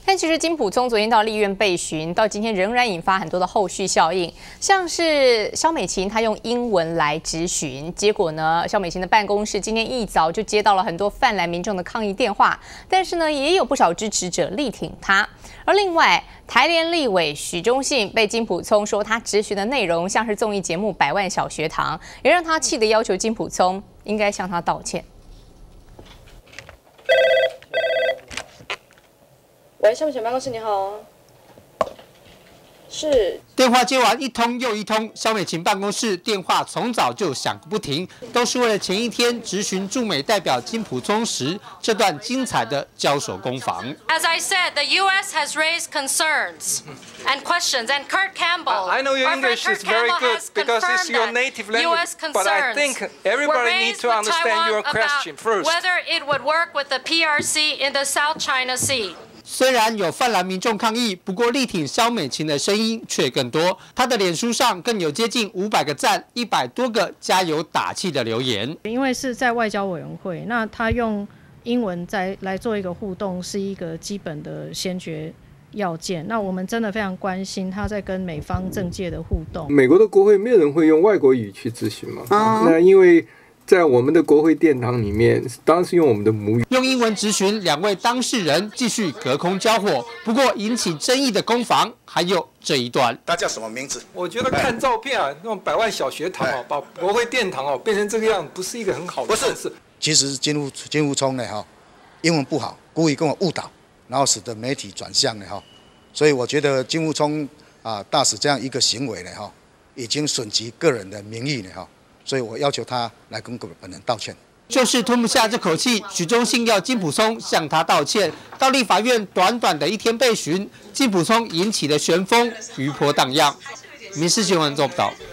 但其实金溥聪昨天到立院备询，到今天仍然引发很多的后续效应，像是萧美琴她用英文来质询，结果呢，萧美琴的办公室今天一早就接到了很多泛蓝民众的抗议电话，但是呢，也有不少支持者力挺她。而另外，台联立委许忠信被金溥聪说他质询的内容像是综艺节目《百万小学堂》，也让他气得要求金溥聪应该向他道歉。 喂，萧美琴办公室，你好。是。 电话接完一通又一通，萧美琴办公室电话从早就响个不停，都是为了前一天质询驻美代表金溥聪时这段精彩的交手攻防。 As I said, the U.S. has raised concerns and questions, and Kurt Campbell. I know your English is very good because it's your native language, but I think everybody needs to understand your question first. Whether it would work with the PRC in the South China Sea. 虽然有泛蓝民众抗议，不过力挺萧美琴的声音却更多。她的脸书上更有接近500个赞，100多个加油打气的留言。 因为是在外交委员会，那他用英文来做一个互动，是一个基本的先决要件。那我们真的非常关心他在跟美方政界的互动。 美国的国会没有人会用外国语去质询嘛？那因为在我们的国会殿堂里面，当然是用我们的母语。 用英文质询，2位当事人继续隔空交火。不过引起争议的攻防还有这一段。 他叫什么名字？ 我觉得看照片啊，那种百万小学堂哦，把国会殿堂哦变成这个样，不是一个很好的事。不是， 其实金溥聪呢英文不好，故意跟我误导，然后使得媒体转向呢所以我觉得金溥聪大使这样一个行为呢已经损及个人的名誉呢所以我要求他来跟本人道歉。 就是吞不下这口气，许忠信要金溥聪向他道歉。到立法院短短的1天备询，金溥聪引起的旋风余波荡漾。民事新闻做不到。